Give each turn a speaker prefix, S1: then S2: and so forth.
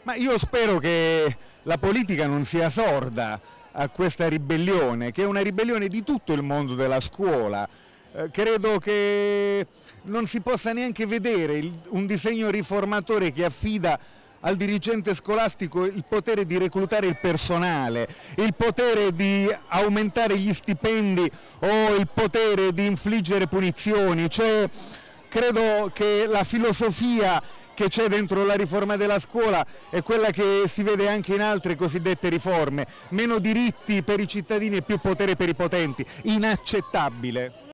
S1: Ma io spero che la politica non sia sorda a questa ribellione, che è una ribellione di tutto il mondo della scuola. Credo che non si possa neanche vedere un disegno riformatore che affida al dirigente scolastico il potere di reclutare il personale, il potere di aumentare gli stipendi o il potere di infliggere punizioni. Cioè, credo che la filosofia che c'è dentro la riforma della scuola è quella che si vede anche in altre cosiddette riforme: meno diritti per i cittadini e più potere per i potenti. Inaccettabile.